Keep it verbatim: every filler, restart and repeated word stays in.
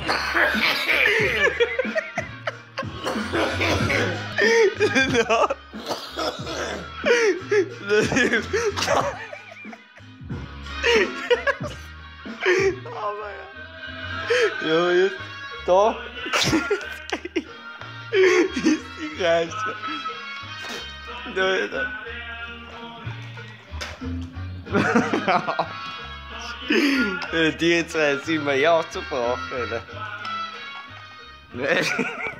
No. Oh mein Gott. Jo, jetzt da. Ist die Reise. Da, da. Die zwei sind mir ja zu brauchen.